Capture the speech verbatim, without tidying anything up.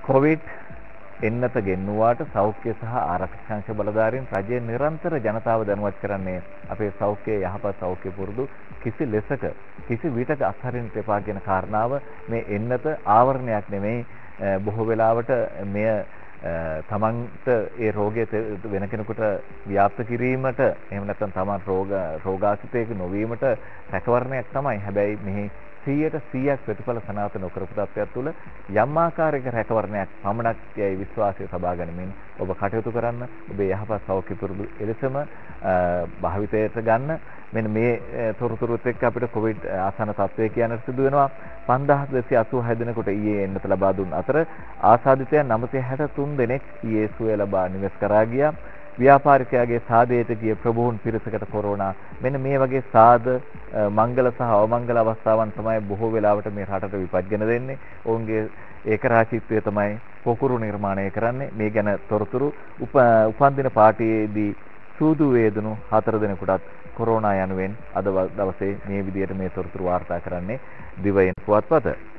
Covid එන්නත ගෙන්නුවාට සෞඛ්‍ය සහ ආරක්ෂක අංශ බලධාරීන් රජයේ නිරන්තර ජනතාව දැනුවත් කරන්නේ අපේ සෞඛ්‍ය යහපත් සෞඛ්‍ය පුරුදු කිසි ලෙසක කිසි විටක අත්හරින්න එපා කියන කාරණාව මේ එන්නත ආවරණයක් නෙමෙයි. බොහෝ වෙලාවට මෙය තමන්ට ඒ රෝගය වෙන කෙනෙකුට ව්‍යාප්ත කිරීමට එහෙම නැත්නම් තමන් රෝග රෝගාසිතයක නොවීමට රැකවරණයක් තමයි. හැබැයි මෙහි සීයට සීයක් ප්‍රතිඵල සනාථ නොකරපු තත්ත්වයක් තුළ යම් ආකාරයක රැකවරණයක් පමණක් යයි විශ්වාසය සබා ගනිමින් ඔබ කටයුතු කරන්න. ඔබේ යහපත් සෞඛ්‍ය පුරුදු එලෙසම භාවිතයට ගන්න. මෙන්න මේ තොරතුරුත් එක්ක අපිට කොවිඩ් ආසන්න තත්ත්වය කියන්නට සිදු වෙනවා. පන්දාස් දෙසිය අසූ හය දෙනෙකුට ඊයේ එන්නත ලබා දුන් අතර ආසාදිතයන් නවසිය හැට තුන් දෙනෙක් ඊයේ සුවය ලබා නිවෙස් කරා ගියා. ව්‍යාපාරිකයාගේ සාදයට ගිය ප්‍රභූන් පිරිසකට කොරෝනා. මෙන්න මේ වගේ සාද මංගල සහ අවමංගල අවස්ථාවන් තමයි බොහෝ වෙලාවට මේ රටට විපත්ගෙන දෙන්නේ. ඔවුන්ගේ ඒකරාශීත්වය තමයි පොකුරු නිර්මාණය කරන්නේ. මේ ගැන තොරතුරු උපන්දින පාටියේදී සූදු වේදනු හතර දෙනෙකුටත් කොරෝනා යනුවෙන් අද දවසේ මේ විදිහට මේ තොරතුරු වාර්තා කරන්නේ දිවයින් පුවත්පත.